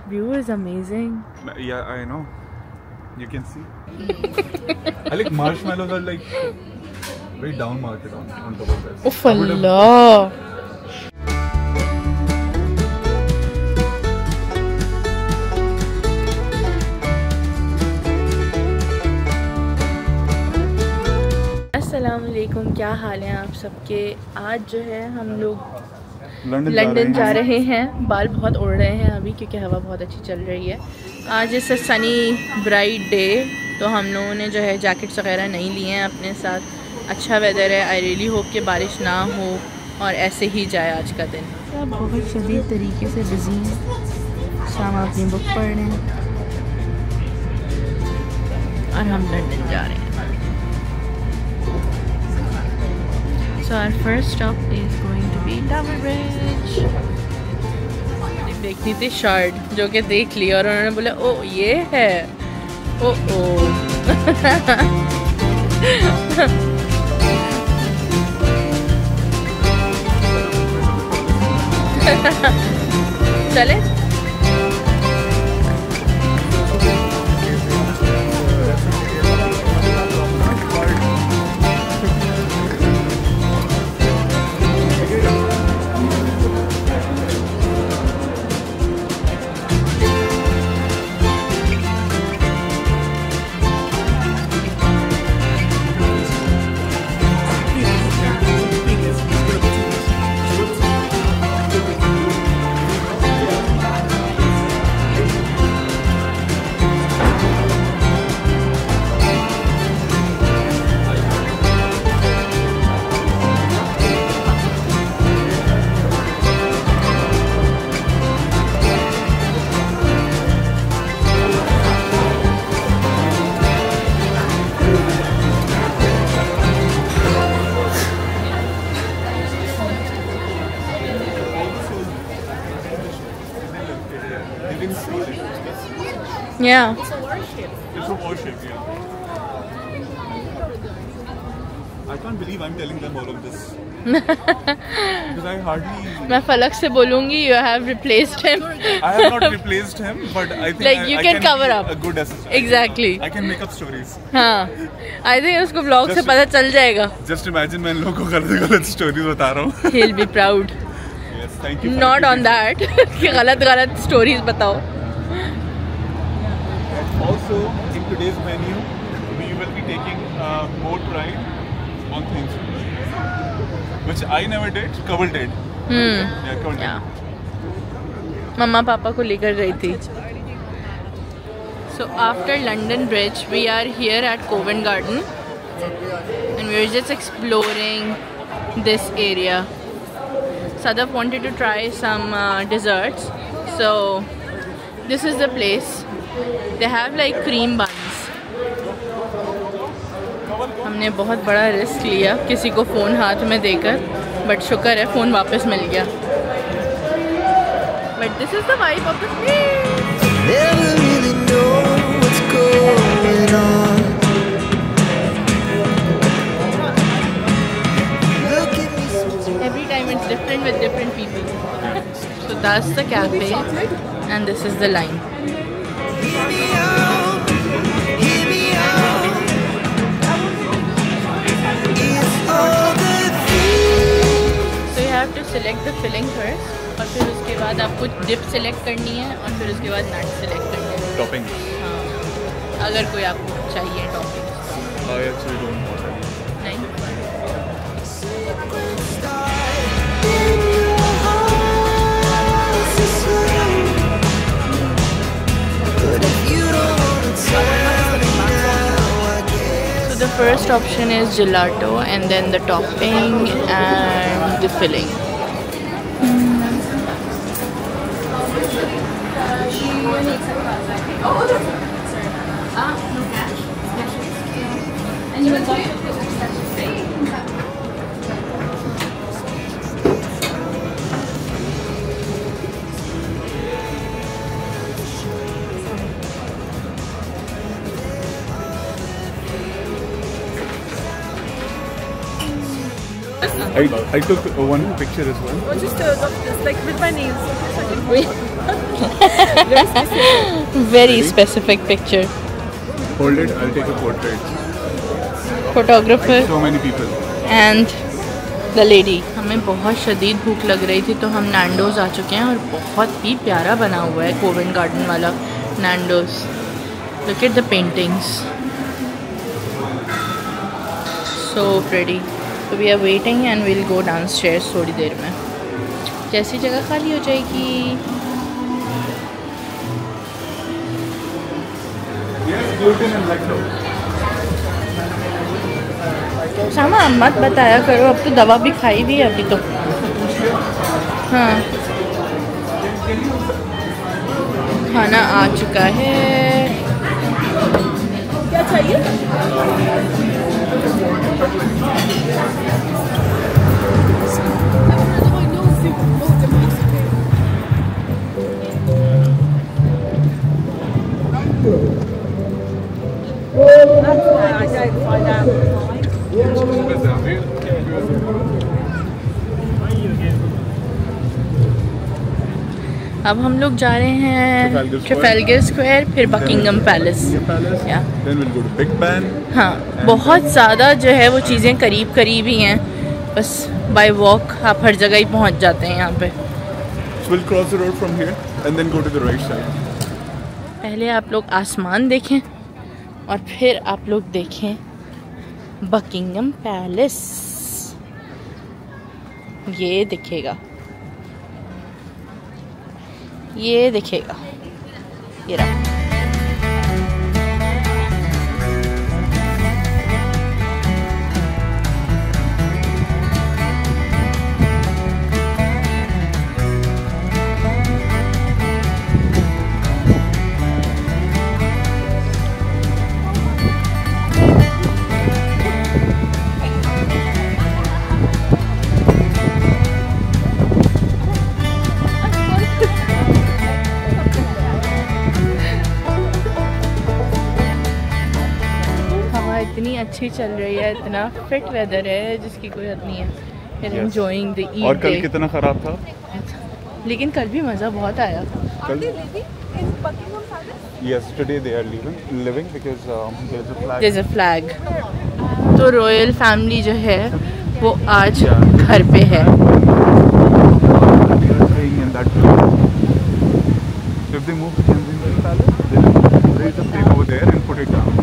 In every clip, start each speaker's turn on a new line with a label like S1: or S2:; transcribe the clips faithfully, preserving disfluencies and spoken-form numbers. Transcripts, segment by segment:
S1: view is amazing.
S2: Yeah, I know. You can see. I like marshmallows are like very down market on, on top of this.
S1: Uff Allah. अस्सलामुअलैकुम, क्या हाल है आप सबके। आज जो है हम लोग लंदन जा रहे हैं। बाल बहुत उड़ रहे हैं अभी क्योंकि हवा बहुत अच्छी चल रही है। आज इस सनी ब्राइट डे, तो हम लोगों ने जो है जैकेट्स वगैरह नहीं लिए हैं अपने साथ। अच्छा वेदर है, आई रियली होप कि बारिश ना हो और ऐसे ही जाए आज का दिन। सब बहुत शदीद तरीके से बिजी हैं। शाम अपनी बुक पढ़ रहे हैं और हम लंदन जा रहे हैं। So our first stop is going to be Tower Bridge. देखनी थी शर्ट जो कि देख ली और उन्होंने बोला ओ ये है, ओ ओ चले। Yeah.
S2: It's a warship. It's a warship, yeah. I can't believe I'm telling them all of this. Because I hardly.
S1: मैं फलक से बोलूँगी you have replaced him.
S2: I have not replaced him, but I think
S1: like
S2: I,
S1: you
S2: I
S1: can,
S2: can
S1: cover
S2: be
S1: up.
S2: A good assistant.
S1: Exactly.
S2: I can make up stories.
S1: हाँ, I think उसको vlog से पता चल जाएगा.
S2: Just imagine मैं इन लोगों को गलत गलत stories बता रहा हूँ.
S1: He'll be proud.
S2: Yes, thank you.
S1: Not on that. कि गलत गलत stories बताओ.
S2: Also, in today's menu, we will be taking a boat ride on Thames, which I never did. Couple did.
S1: Hmm.
S2: Yeah, couple
S1: Yeah.
S2: did.
S1: मम्मा पापा को लेकर गई थी. So after London Bridge, we are here at Covent Garden, and we are just exploring this area. Sadaf wanted to try some uh, desserts, so this is the place. They have like cream buns. हमने बहुत बड़ा risk लिया किसी को phone हाथ में देकर, but शुक्र है फ़ोन वापस मिल गया. But this is the vibe of the place.
S3: Never really know what's going on. Look at me.
S1: Every time it's different with different people. So that's the cafe, and this is the line.
S3: Hear me out, hear me out. It's all the things.
S1: So you have to select the filling first, और फिर उसके बाद आपको dip select करनी है और फिर उसके बाद नट सेलेक्ट करनी है.
S2: Topping.
S1: हाँ, अगर कोई आपको चाहिए topping.
S2: I actually don't want it.
S1: नहीं. So the first option is gelato, and then the topping and the filling.
S2: I I took one picture as well.
S4: Or just uh, this, like with my nails.
S1: Very specific picture.
S2: Hold it. I'll take a portrait.
S1: Photographer
S2: So many people.
S1: And the lady. हमें बहुत शदीद भूख लग रही थी तो हम नैंडोज़ आ चुके हैं और बहुत ही प्यारा बना हुआ है कोवेंट गार्डन वाला Nando's. Look at the paintings, so pretty. तो we are waiting and will go downstairs थोड़ी देर में, जैसी जगह खाली हो जाएगी। सामा मत बताया करो, अब तो दवा भी खाई हुई है अभी तो। हाँ, खाना आ चुका है।
S4: क्या चाहिए?
S1: अब हम लोग जा रहे हैं ट्रफाल्गर स्क्वायर, फिर बकिंगम पैलेस। या
S2: Then we'll go to Big Ben.
S1: हाँ, बहुत ज़्यादा जो है वो चीज़ें करीब करीब ही हैं, बस बाय वॉक आप हर जगह ही पहुँच जाते हैं यहाँ पे।
S2: So we'll cross the road from here and then go to the right side.
S1: पहले आप लोग आसमान देखें और फिर आप लोग देखें बकिंगम पैलेस। ये दिखेगा, ये दिखेगा, ये रहा। इतनी अच्छी चल रही है, इतना फिट वेदर है जिसकी कोई हद नहीं है। We're
S2: Yes.
S1: enjoying the eat
S2: और कल
S1: day.
S2: कितना खराब था?
S1: लेकिन कल भी मज़ा बहुत आया।
S2: कल?
S4: In Buckingham Palace?
S2: Yes, today they are leaving, living because um, there's a flag.
S1: There's a flag. तो रॉयल फैमिली जो है वो आज
S2: Yeah.
S1: घर पे है।
S2: They are staying in that place. So if they move to Kensington Palace, then raise the flag over there and put it down.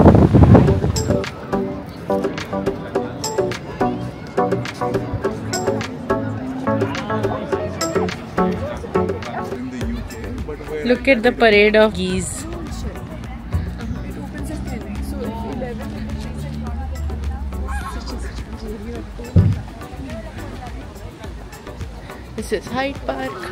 S2: In the U K, but where
S1: Look at the parade of geese.
S4: It opens at ten. So eleven
S1: This is Hyde Park.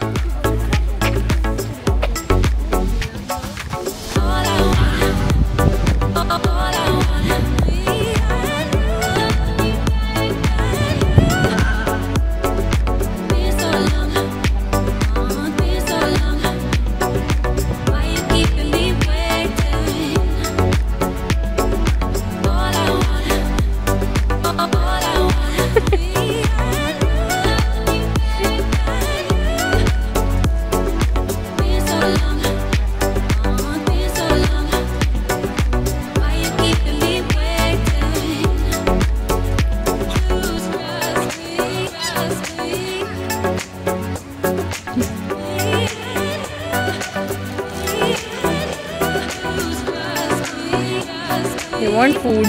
S1: They want food.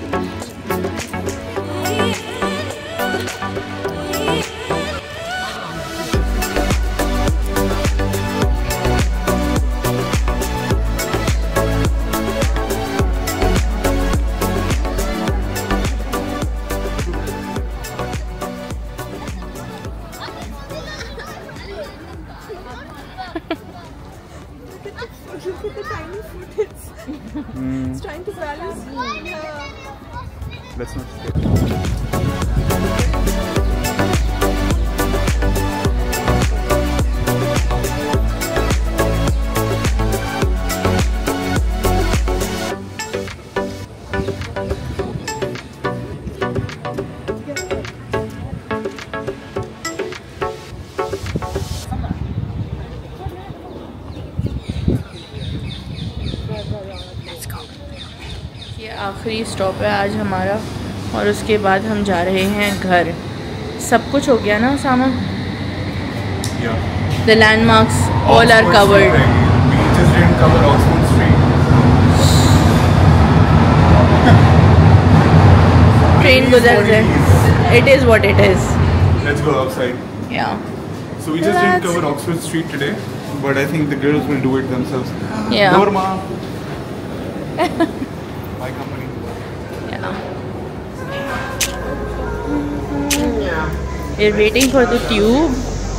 S4: Look at the tiny foot. It's, it's trying to balance. Yeah.
S2: let's not stay.
S1: आखिरी stop है आज हमारा और उसके बाद हम जा रहे हैं घर। सब कुछ हो गया ना Usama?
S2: Yeah.
S1: The landmarks all are
S2: Oxford
S1: covered.
S2: Street, we just didn't cover Oxford Street.
S1: Train गुजर जाए। It is what it is.
S2: Let's go outside.
S1: Yeah.
S2: So we just
S1: Let's-
S2: didn't cover Oxford Street today, but I think the girls will do it themselves.
S1: Yeah.
S2: Norma. My company.
S1: Yeah. We're waiting for the tube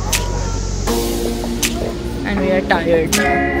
S1: and we are tired.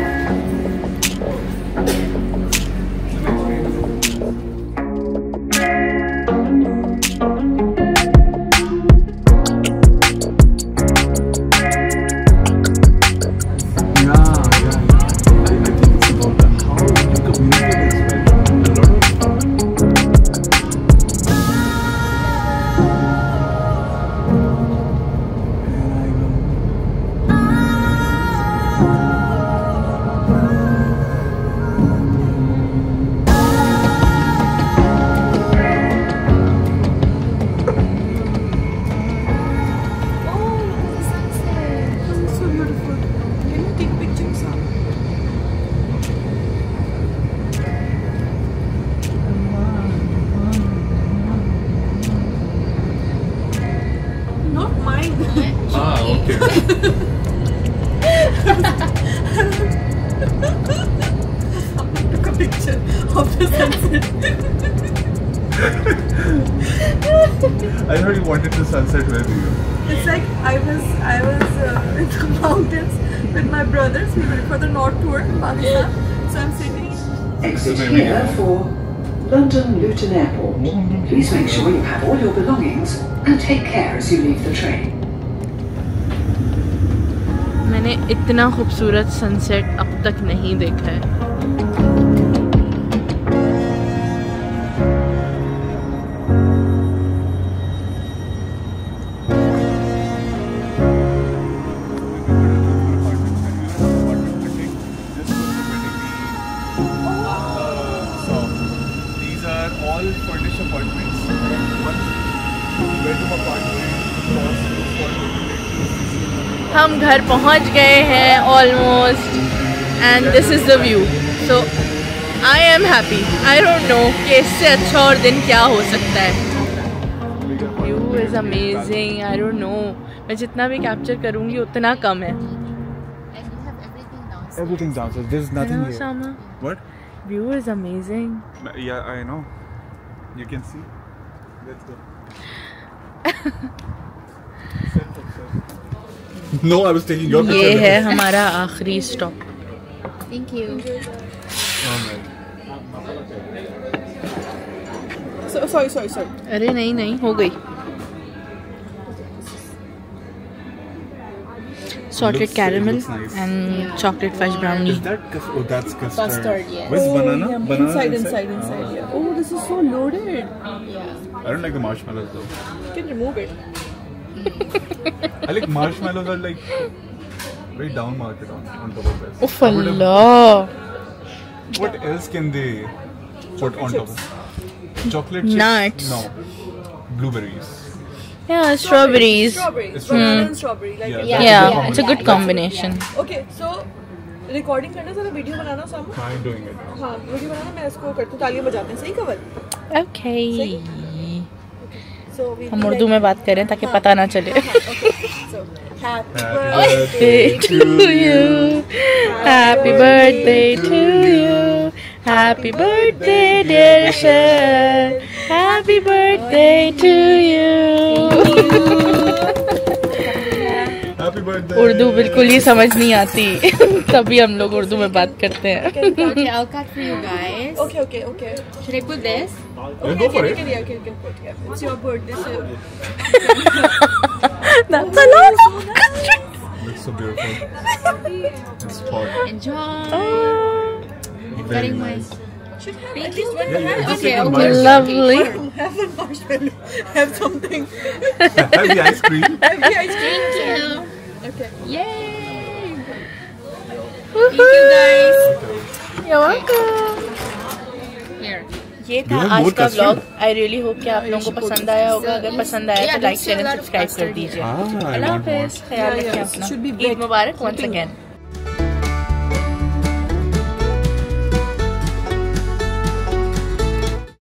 S2: I thought you wanted the sunset with you.
S4: It's like I was I was uh, in the mountains with my brothers. We went for the North tour in Pakistan. So I'm sitting.
S5: Exit here for London Luton Airport. Please make sure you have all your belongings and take care as you leave the train.
S1: मैंने इतना खूबसूरत sunset अब तक नहीं देखा है। हम घर पहुंच गए हैं almost and this is the view. So I am happy. I don't know कि इससे अच्छा और दिन क्या हो सकता है। View is amazing. I don't know, मैं जितना भी कैप्चर करूँगी उतना कम है।
S2: Everything downstairs. There's nothing
S1: Hello,
S2: here.
S1: Sama.
S2: What?
S1: View is amazing.
S2: Yeah, I know. You can see. Let's go. No, I was taking your picture.
S1: ये है हमारा आखिरी stop.
S6: Thank you.
S2: Oh, man.
S4: So, sorry, sorry, sorry.
S1: अरे नहीं नहीं हो गई। Salted
S2: Looks- it
S1: caramel
S2: looks nice.
S1: and chocolate fudge brownie.
S2: Is that cus- oh, that's custard.
S6: Custard, yes.
S2: Where's
S4: Oh,
S2: banana?
S4: yeah,
S2: Banana
S4: inside, inside, inside.
S2: Oh.
S4: Yeah. Oh, this is so loaded.
S2: I don't like the marshmallows though.
S4: You can remove it.
S2: I like marshmallows are like very down market on, on top of this.
S1: उफ
S2: I would have-
S1: Allah.
S2: What else can they put on top of it? Chocolate chips?
S1: Nuts.
S2: No. Blueberries.
S1: Yeah, strawberries.
S4: Strawberry.
S2: It's
S4: Banana
S1: Hmm.
S4: and strawberry. Like
S2: Yeah.
S6: Yeah.
S1: Yeah, it's a good combination.
S4: Okay, so recording करना सारा video बनाना सामने।
S2: I'm doing it.
S4: हाँ, video बनाना मैं इसको करती हूँ, तालियां बजाते हैं, सही कवर?
S1: Okay.
S4: So we
S1: हम उर्दू में बात करें ताकि पता ना चले।
S4: So happy
S2: Happy
S4: birthday.
S1: Birthday to you. Happy birthday to you. Happy birthday dear Shan. Happy birthday to you.
S2: Happy birthday.
S1: Urdu बिल्कुल ही समझ नहीं आती तभी हम लोग उर्दू में बात करते हैं।
S6: Okay, I'll cut for you guys.
S4: Okay, okay, okay.
S6: Should I put this?
S2: Yeah, go for
S4: Okay,
S2: it.
S4: okay, yeah, okay, okay, okay, yeah. It's your birthday, so
S1: That's a lot.
S2: Looks so beautiful. It's hot.
S6: Enjoy. I'm
S2: Very
S6: cutting my.
S2: nice.
S4: should have
S6: Thank
S4: at least
S6: you.
S4: one
S2: Yeah, yeah,
S4: banana.
S2: just
S6: Okay,
S2: take a
S6: okay.
S2: bite.
S1: Lovely.
S4: Have a marshmallow. Have something.
S2: Have the ice cream.
S4: Have the ice cream.
S6: Thank you.
S4: Okay.
S6: Yay. Thank you guys.
S1: You're welcome.
S6: Here.
S1: ये था आज का vlog. I really hope कि आप लोगों को पसंद आया होगा। अगर पसंद आया तो लाइक शेयर एंड सब्सक्राइब कर दीजिए। अल्लाह हाफिज़, ख्याल रखें अपना। ईद मुबारक वंस अगेन।